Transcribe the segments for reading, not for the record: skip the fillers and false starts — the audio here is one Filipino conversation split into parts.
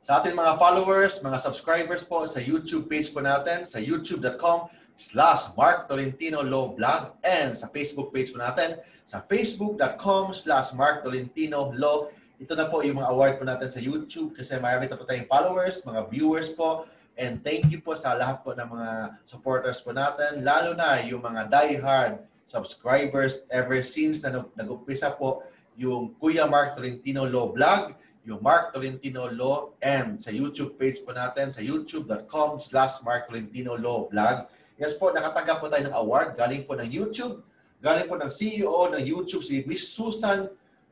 Sa ating mga followers, mga subscribers po sa YouTube page po natin, sa youtube.com/Mark Tolentino Law Blog, and sa Facebook page po natin, sa facebook.com/Mark Tolentino Law. Ito na po yung mga award po natin sa YouTube kasi marami na po tayong followers, mga viewers po. And thank you po sa lahat po ng mga supporters po natin, lalo na yung mga die-hard subscribers ever since na nag-umpisa po yung Kuya Mark Tolentino Law Blog, yung Mark Tolentino Law, and sa YouTube page po natin, sa youtube.com/Mark Tolentino Law Blog. Yes po, nakatanggap po tayo ng award galing po ng YouTube, galing po ng CEO ng YouTube, si Miss Susan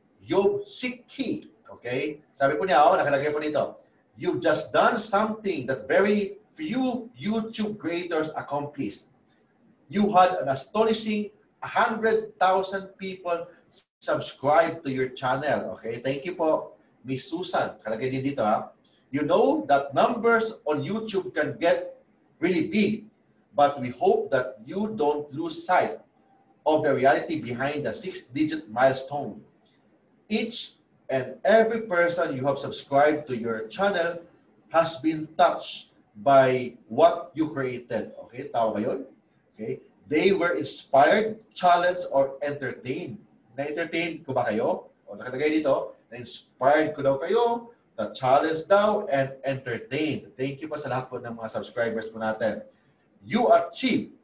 Yobsicki. Okay? Sabi po niya, nakalagay po dito, "You've just done something that very few YouTube creators accomplished. You had an astonishing 100,000 people subscribe to your channel." Okay? Thank you po, Miss Susan. Kalagay din dito, "You know that numbers on YouTube can get really big, but we hope that you don't lose sight of the reality behind the 6-digit milestone. Each and every person you have subscribed to your channel has been touched by what you created." Okay, tama ba yun? Okay. "They were inspired, challenged, or entertained." Na-entertain ko ba kayo? O nakalagay dito, na-inspired ko daw kayo, na-challenged daw, and entertained. Thank you po sa lahat po ng mga subscribers po natin. "You achieved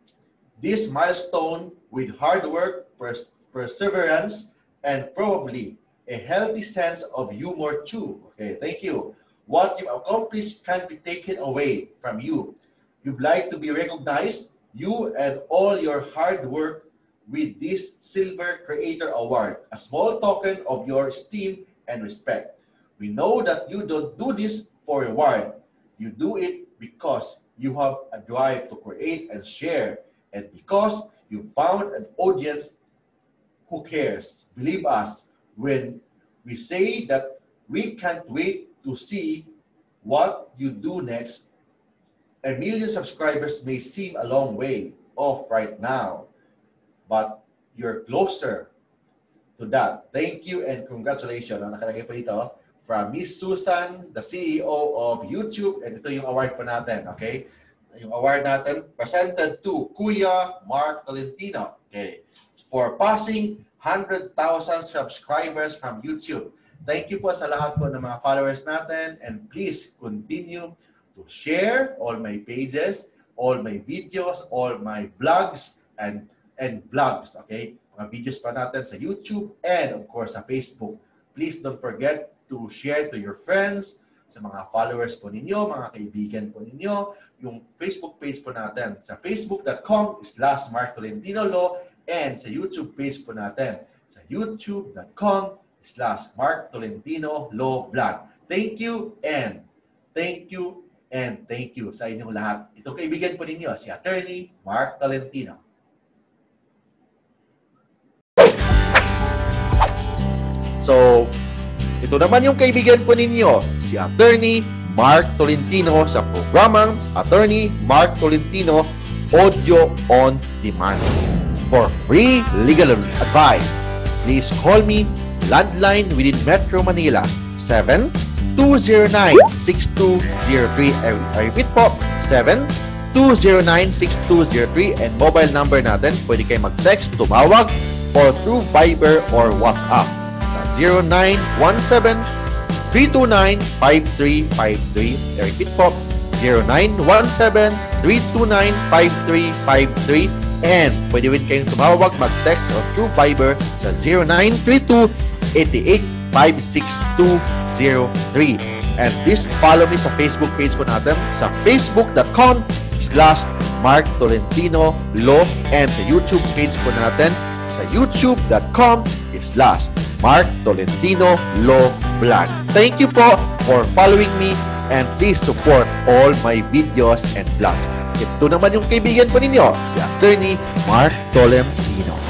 this milestone with hard work, perseverance, and probably a healthy sense of humor too." Okay, thank you. "What you accomplished can't be taken away from you. You'd like to be recognized, you and all your hard work, with this Silver Creator Award, a small token of your esteem and respect. We know that you don't do this for reward. You do it because you have a drive to create and share, and because you found an audience who cares. Believe us when we say that we can't wait to see what you do next. A million subscribers may seem a long way off right now, but you're closer to that. Thank you and congratulations." Nakalagay po dito from Miss Susan, the CEO of YouTube. And ito yung award po natin, okay? Yung award natin presented to Kuya Mark Tolentino, okay, for passing 100,000 subscribers from YouTube. Thank you po sa lahat po ng mga followers natin, and please continue to share all my pages, all my videos, all my vlogs and vlogs, okay? Mga videos pa natin sa YouTube and of course sa Facebook. Please don't forget to share to your friends, sa mga followers po ninyo, mga kaibigan po ninyo, yung Facebook page po natin sa facebook.com/Mark Tolentino Law, and sa YouTube page po natin sa youtube.com/Mark Tolentino Law Blog. Thank you and thank you and thank you sa inyong lahat. Itong kaibigan po ninyo, si Attorney Mark Tolentino. So, ito naman yung kaibigan po ninyo, si Attorney Mark Tolentino sa programang Attorney Mark Tolentino Audio on Demand. For free legal advice, please call me landline within Metro Manila 7209-6203. I repeat po, 7209-6203, and mobile number natin, pwede kayo mag-text, tumawag, or through Viber or WhatsApp sa 0917-329-5353. I repeat po, 0917-329-5353. And pwede rin kayong tumawag, mag-text or through Viber sa 0932-88-56203. And please follow me sa Facebook page po natin sa facebook.com/Mark Tolentino Law, and sa YouTube page po natin sa youtube.com/Mark Tolentino Law Blog. Thank you po for following me, and please support all my videos and vlogs. Ito naman yung kaibigan po ninyo, si Attorney Mark Tolentino.